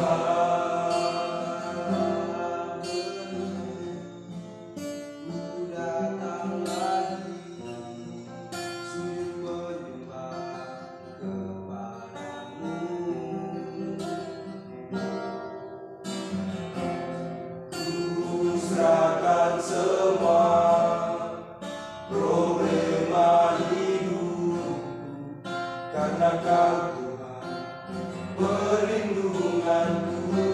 Serahkan semua problema hidup, karena Kau Tuhan perlindunganku.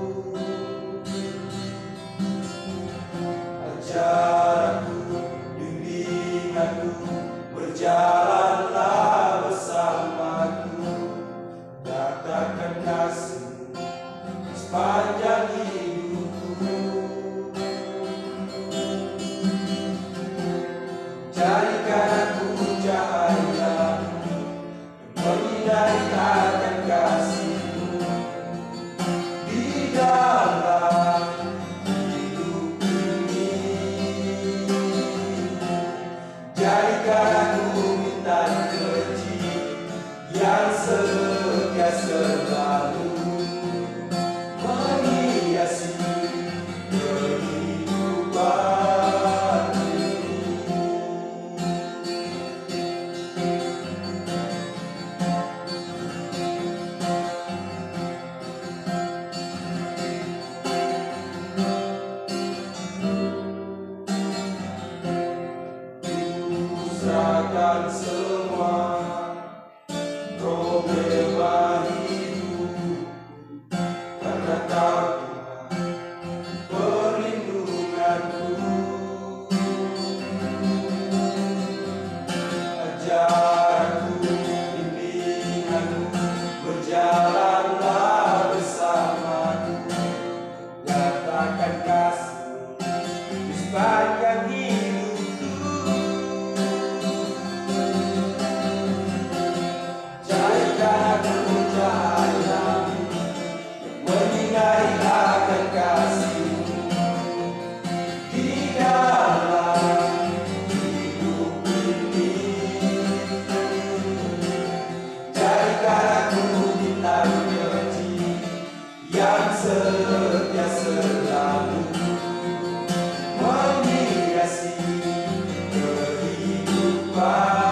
Ajar aku, bimbing aku, berjalanlah bersamaku, nyatakan kasih sepanjang hidupku. Jadikan aku cahaya menyinari akan kasih-Mu di dalam hidup ini. Jadikan aku bintang kecil yang setia selalu menghiasi kehidupan. Serahkan semua problema hidup, karena Kau Tuhan perlindunganku. Ajar aku, bimbing aku, berjalanlah bersamaku, nyatakan kasih di sepanjang hidupku. Aku cahaya menyinari akan kasih-Mu di dalam hidup ini. Jadikan aku bintang kecil yang setia selalu menghiasi kehidupan.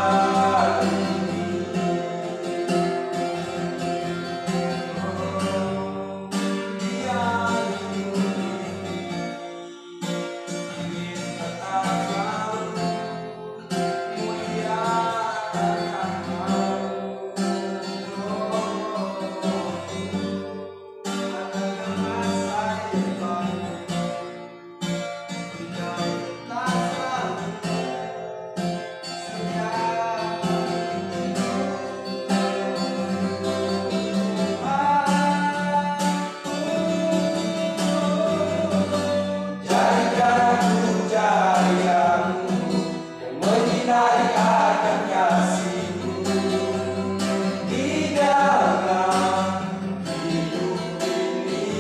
Menyinari akan kasih-Mu di dalam hidup ini.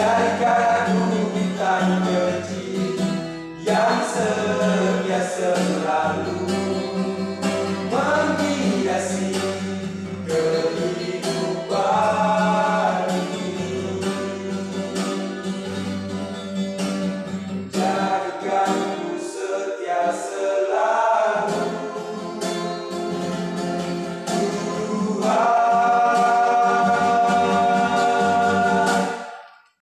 Jadikan aku bintang kecil yang setia selalu